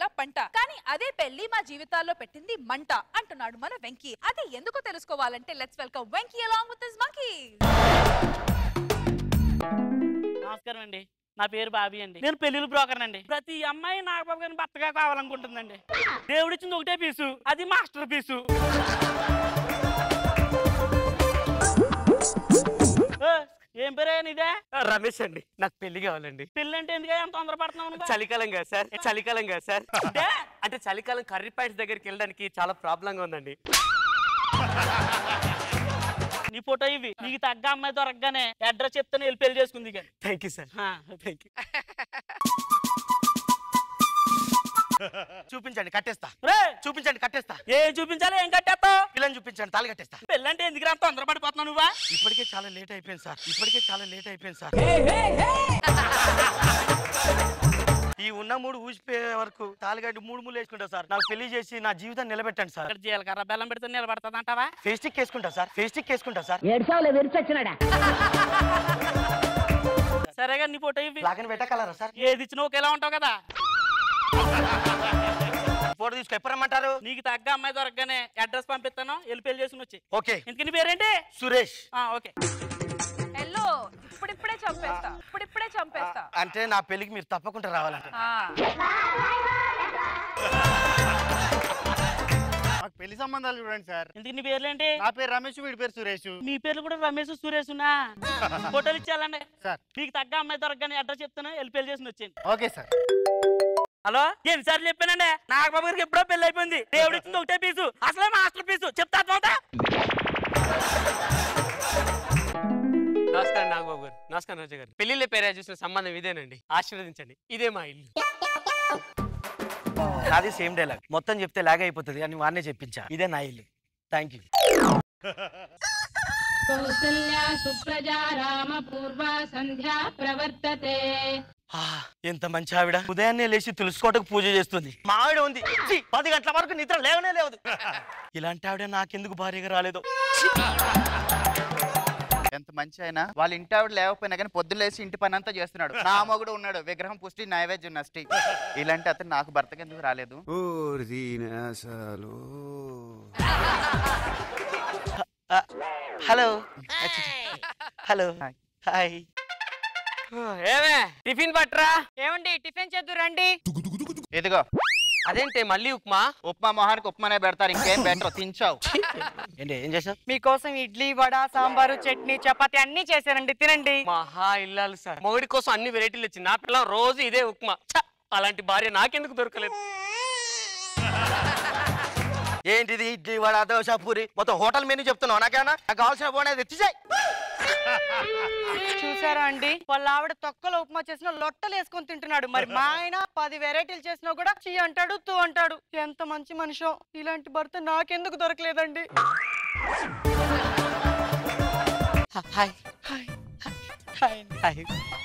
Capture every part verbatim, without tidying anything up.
త్వరగా పంట, కానీ అదే పెళ్లి మా జీవితాల్లో పెట్టింది మంట అంటున్నాడు మన వెంకీ. అది ఎందుకు తెలుసుకోవాలంటే let's welcome Venky along with his monkey. నమస్కారం అండి, నా పేరు బాబీ అండి. నేను పెళ్లిళ్ళు బ్రోకర్ అండి. ప్రతి అమ్మాయి నాగబాబు గారిని భర్తగా కావాలనుకుంటుందండి. దేవుడిచ్చింది ఒకటే పీసు, అది మాస్టర్ పీసు. ఏం పేరే ఇదే? రమేష్ అండి. నాకు పెళ్లి కావాలండి. పెళ్లి అంటే ఎందుకు అంత తొందర పడుతున్నావు? చలికాలం కదా సార్, చలికాలం కదా సార్. అంటే చలికాలం కర్రీ పాయింట్స్ దగ్గరికి వెళ్ళడానికి చాలా ప్రాబ్లంగా ఉందండి. నీ ఫోటో ఇవి, నీకు తగ్గ అమ్మాయి దొరకగానే అడ్రస్ చెప్తాను, వెళ్ళి పెళ్లి చేసుకుంది. Thank you sir. Thank you. చూపించండి, కట్టేస్తా. చూపించండి, కట్టేస్తా. ఏం చూపించాలి, ఏం కట్టేస్తావు? పిల్లని చూపించండి, తాళి కట్టేస్తా. పెళ్ళంటే ఎందుకు అంత తొందర పడిపోతున్నావు నువ్వా? ఇప్పటికే చాలా లేట్ అయిపోయింది సార్, ఇప్పటికే చాలా లేట్ అయిపోయింది సార్. ఈ ఉన్న మూడు ఊసిపోయే వరకు తాలిగడ్డి మూడు మూడు వేసుకుంటా సార్. నాకు పెళ్లి చేసి నా జీవితాన్ని నిలబెట్టండి సార్. జీలకర్ర బెల్లం పెడితే నిలబడుతుంది అంటావా? ఫేస్టిక్ వేసుకుంటా సార్, ఫేస్టిక్ వేసుకుంటా సార్. సరేగా నీ ఫోటో ఇవి. లాగని పెట్టగలరా సార్? ఏది ఇచ్చినా ఒకేలా ఉంటావు కదా. ఫోటో తీసుకు ఎప్పుడమ్మంటారు? నీకు తగ్గ అమ్మాయి దొరకగానే అడ్రస్ పంపిస్తాను, వెళ్ళి పెళ్లి చేసుకుని వచ్చి. ఓకే. ఇంతకీ నీ పేరేంటి? సురేష్. ఓకే. హలో, ఇప్పుడిప్పుడే చంపేస్తా, ఇప్పుడిప్పుడే చంపేస్తా. అంటే నా పెళ్లికి మీరు తప్పకుండా రావాలంటే. పెళ్లి సంబంధాలు చూడండి సార్. ఇంతకీ నీ పేర్లేంటి? నా పేరు రమేష్, వీడి పేరు సురేష్. మీ పేర్లు కూడా రమేష్ సురేష్నా? ఫోటోలు ఇచ్చేయాలండి సార్. మీకు తగ్గ అమ్మాయి దొరకగానే అడ్రస్ చెప్తాను, వెళ్ళి పెళ్లి చేసుకుని వచ్చేయండి. Okay sir. హలో, ఎన్నిసార్లు చెప్పానండి? నాగబాబు గారికి ఎప్పుడో పెళ్లి అయిపోయింది. దేవుడు ఇచ్చింది ఒకటే పీసు, అసలే మాస్టర్ పీసు. చెప్తా అర్థమవుతా? నమస్కారం నాగబాబు గారు. నమస్కారం రాజా గారు. పెళ్లిళ్ళ పేరు చూసిన సంబంధం ఇదేనండి, ఆశీర్వదించండి. ఇదే మా ఇల్లు. అది సేమ్ డైలాగ్, మొత్తం చెప్తే లాగ్ అయిపోతుంది అని వాడినే చెప్పించా. ఇదే నా ఇల్లు. Thank you. ఎంత మంచి ఆవిడ. ఉదయాన్నే లేచి తులసికోటకు పూజ చేస్తుంది. మా ఆవిడ ఉంది పది గంటల వరకు నిద్ర లేవనే లేదు. ఇలాంటి ఆవిడ నాకెందుకు భార్యగా రాలేదు? ఎంత మంచి అయినా వాళ్ళ ఇంటి ఆవిడ లేకపోయినా కానీ పొద్దున్న లేచి ఇంటి పని అంతా చేస్తున్నాడు. నా మొగుడు ఉన్నాడు, విగ్రహం పుష్టి నైవేద్యం నష్టి. ఇలాంటి అతను నాకు భర్తకి ఎందుకు రాలేదు? Hello hello hi. ఏమే టిఫిన్ పట్రా. ఏమండి టిఫిన్ చేద్దు రండి. ఎదిగో. అదేంటి మళ్ళీ ఉప్మా? ఉప్మా మొహానికి ఉప్మానే పెడతారు, ఇంకేం బెటర్. తించావు. ఏంటి ఏం చేసావు? మీకోసం ఇడ్లీ, వడ, సాంబారు, చట్నీ, చపాతి అన్ని చేశానండి, తినండి. మహా ఇల్లాలు సార్. మొగుడి కోసం అన్ని వెరైటీలు వచ్చింది. నా పిల్ల రోజు ఇదే ఉప్మా. అలాంటి భార్య నాకెందుకు దొరకలేదు? ఏంటిది ఇడ్లీ, వడ, దోశ, పూరి, మొత్తం హోటల్ మెనూ చెప్తున్నావు. నాకేమన్నా నాకు కావాల్సిన పోనేది తెచ్చిసాయి. చూసారా అండి, వాళ్ళ ఆవిడ తొక్కలో ఉప్మా చేసిన లొట్టలు వేసుకొని తింటున్నాడు. మరి మా ఆయన పది వెరైటీలు చేసినా కూడా చీ అంటాడు, తూ అంటాడు. ఎంత మంచి మనిషో. ఇలాంటి భర్త నాకెందుకు దొరకలేదండి? Hi hi hi hi.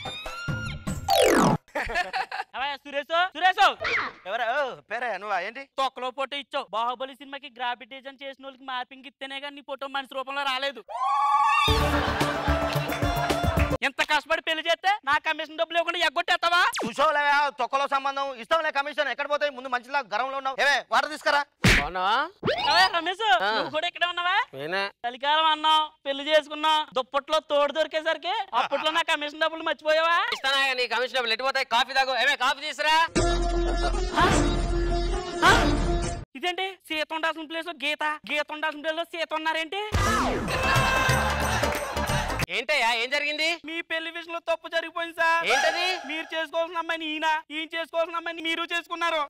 Suresh Suresh ఎవరా? పేరా నువ్వా? ఏంటి తొక్కలో ఫోటో ఇచ్చావు? బాహుబలి సినిమాకి గ్రాఫిక్ డిజైన్ చేసిన వాళ్ళకి మార్పింగ్ ఇస్తేనే కానీ నీ ఫోటో మనిషి రూపంలో రాలేదు. ఎంత కష్టపడి పెళ్లి చేస్తే నా కమిషన్ డబ్బులు ఇవ్వకుండా ఎగ్గొట్టేస్తావా? చూసోలే తొక్కలో సంబంధం ఇస్తాంలే. కమిషన్ ఎక్కడ పోతాయి? ముందు మంచిలా గర్వంలో ఉన్నావు. ఏమే వాటర్ తీసుకురా. రమేష్ నువ్వు కూడా ఇక్కడే ఉన్నావా? చలికాలం అన్నావు, పెళ్లి చేసుకున్నావు, దుప్పట్లో తోడు దొరికేసరికి అప్పట్లో నా కమిషన్ డబ్బులు మర్చిపోయావా? ఇస్తానా నీ కమిషన్ డబ్బులు ఎట్టిపోతాయి? కాఫీ తాగు. ఏమే కాఫీ తీసురా. ఇదేంటి సీత ఉండాల్సిన ప్లేస్ లో గీత, గీత ఉండాల్సిన ప్లేస్ లో సీత ఉన్నారేంటి? ఏంటయ్యా ఏం జరిగింది? మీ పెళ్లి విషయంలో తప్పు జరిగిపోయింది సార్. ఏంటది? మీరు చేసుకోవాల్సిన అమ్మాయిని ఈయన, ఈయన చేసుకోవాల్సిన అమ్మాయిని మీరు చేసుకున్నారు.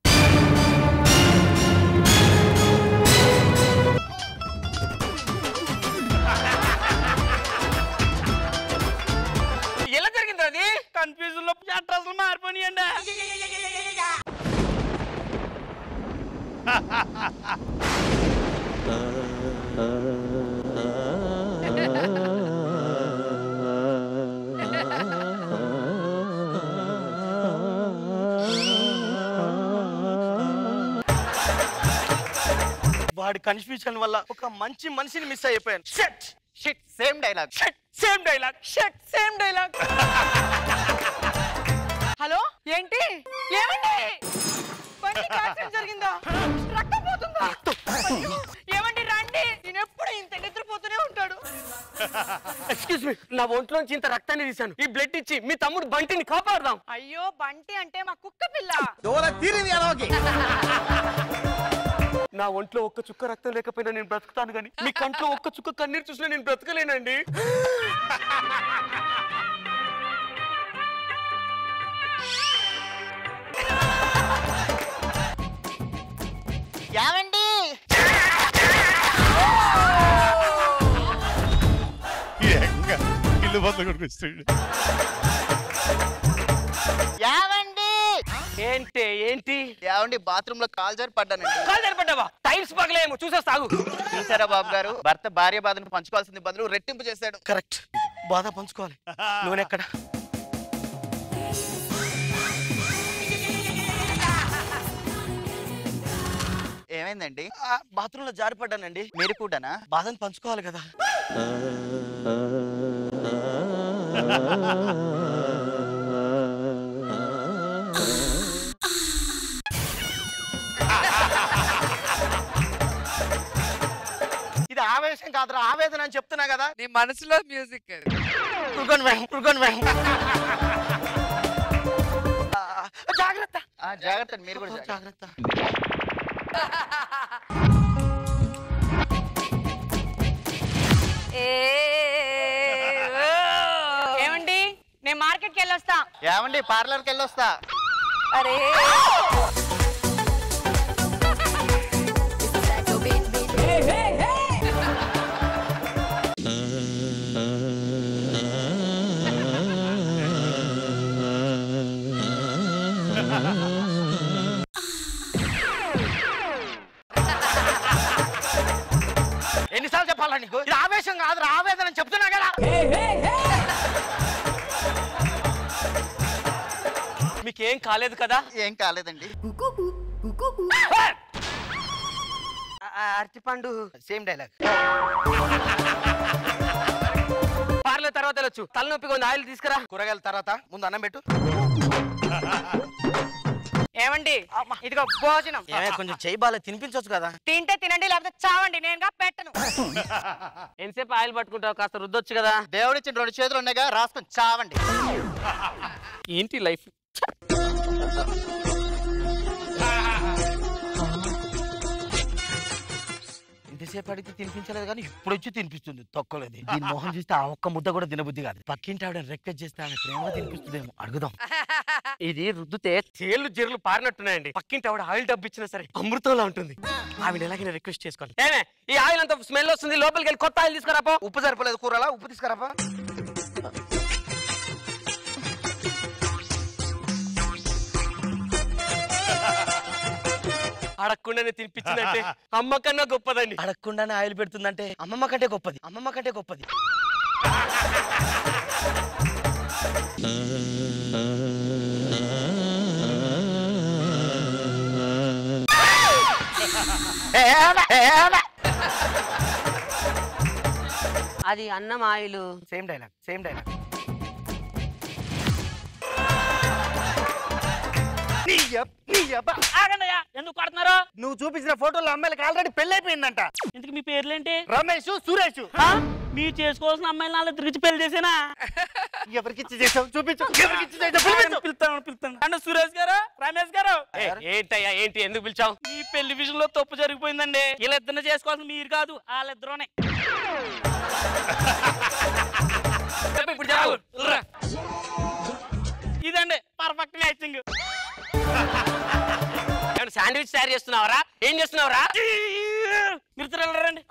ఎలా జరిగింది అది? కన్ఫ్యూజన్ లో అడ్రస్లు మారిపోయినాయండి. వాడి కన్ఫ్యూజన్ వల్ల ఒక మంచి మనిషిని మిస్ అయిపోయాను. Shut shit same dialogue. Shut same dialogue. Shut same dialogue. Hello ఏంటి? ఏమండి? నీకు యాక్సిడెంట్ జరిగిందా? రక్తం పోతుందా? అయ్యో, ఏమండి రండి, నేను ఎప్పుడు ఇంత నిద్రపోతూనే ఉంటాడు. ఎక్స్క్యూజ్ మీ, నా ఒంట్లోంచి ఇంత రక్తాన్ని తీశాను. ఈ బ్లడ్ ఇచ్చి మీ తమ్ముడు బంటిని కాపాడదాం. అయ్యో బంటి అంటే మా కుక్క పిల్ల. నా ఒంట్లో ఒక్క చుక్క రక్తం లేకపోయినా నేను బ్రతుకుతాను, కానీ మీ కంట్లో ఒక్క చుక్క కన్నీరు చూసినా నేను బ్రతకలేనండి. ఏమండి ఇల్లు బంద కొడుకొచ్చాడు. ఏమండి ఏంటి ఏంటి ఏమండి బాత్రూమ్ లో కాల్ జారి పడ్డానండి. కాలు సరిపడ్డావా? టైల్స్ పగలేమో చూసేస్తాగు. చూసారా బాబు గారు, భర్త భార్య బాధను పంచుకోవాల్సింది బదులు రెట్టింపు చేశాడు. కరెక్ట్, బాధ పంచుకోవాలి. నూనె ఎక్కడ? ఏమైందండి? బాత్రూమ్ లో జారి పడ్డానండి. మీరు కూడానా? బాధను పంచుకోవాలి కదా. ఇది ఆవేశం కాదురా, ఆవేదన అని చెప్తున్నా కదా. నీ మనసులో మ్యూజిక్ జాగ్రత్త జాగ్రత్త, మీరు కూడా జాగ్రత్త. జాగ్రత్త. ఏమండి నేను మార్కెట్కి వెళ్ళొస్తా. ఏమండి పార్లర్కి వెళ్ళొస్తా. అరే ఎన్నిసార్లు చెప్పాలా నీకు? ఇది ఆవేశం కాదురా, ఆవేదన అని చెప్తున్నా కదా. మీకేం కాలేదు కదా? ఏం కాలేదండి. అరటిపండు సేమ్ డైలాగ్. పార్లర్ తర్వాత వెళ్ళొచ్చు. తలనొప్పిగా ఉంది, ఆయిల్ తీసుకురా. కూరగాయల తర్వాత ముందు అన్నం పెట్టు. ఏమండి ఇదిగో భోజనం. కొంచెం చేయి బాలే, తినిపించవచ్చు కదా. తింటే తినండి, లేకపోతే చావండి, నేనుగా పెట్టను. ఎంతసేపు ఆయిల్ పట్టుకుంటావు? కాస్త రుద్దొచ్చు కదా. దేవుడిచ్చిన రెండు చేతులు ఉన్నాయిగా, రాసుకొని చావండి. ఏంటి లైఫ్? ఇంతసేపు అడిగితే తినిపించలేదు కానీ ఇప్పుడు వచ్చి తినిపిస్తుంది. తొక్కలేదు. దీని మొహం చూస్తే ఆ ఒక్క ముద్ద కూడా తినబుద్ధి కాదు. పక్కింటి ఆవిడ రిక్వెస్ట్ చేస్తే ఆమె ప్రేమగా తినిపిస్తుందేమో, అడుగుదాం. ఇది రుద్దుతే తేళ్లు జీర్లు పారినట్టున్నాయండి. పక్కింటి ఆవిడ ఆయిల్ డబ్బు ఇచ్చినా సరే అమృతంలా ఉంటుంది. ఆవిడ ఎలాగైనా రిక్వెస్ట్ చేసుకోండి. ఏమే ఈ ఆయిల్ అంతా స్మెల్ వస్తుంది, లోపలికి వెళ్ళి కొత్త ఆయిల్ తీసుకురాపో. ఉప్పు సరిపోలేదు కూరలా, ఉప్పు తీసుకురాపో. అడగకుండానే తినిపించిందంటే అమ్మ కన్నా గొప్పదండి. అడగకుండానే ఆయిల్ పెడుతుందంటే అమ్మమ్మ కంటే గొప్పది. అమ్మమ్మ కంటే గొప్పది. అది అన్నం oil. Same dialogue, same dialogue. ఎందుకు కొడుతున్నారు? నువ్వు చూపించిన ఫోటోలో అమ్మాయిలకి ఆల్రెడీ పెళ్లి అయిపోయిందంట. ఇందుకు మీ పేర్లేంటి? రమేష్, సురేష్. మీరు చేసుకోవాల్సిన అమ్మాయిలు నాలుగు తిరిగి పెళ్లి చేసేనా? ఎవరికి చేసావు చూపించు. పిలుస్తాను పిలుస్తాను అంటే సురేష్ గారు, రమేష్ గారు. ఏంటయ్యా ఏంటి, ఎందుకు పిలిచావు? మీ పెళ్లి విషయంలో తప్పు జరిగిపోయిందండి. వీళ్ళిద్దరిని చేసుకోవాల్సిన మీరు కాదు, వాళ్ళిద్దరునే. ఇదండి పర్ఫెక్ట్ మ్యాచింగ్. శాండ్విచ్ తయారు చేస్తున్నావరా? ఏం చేస్తున్నావురా? మీరు తిరగలరండి.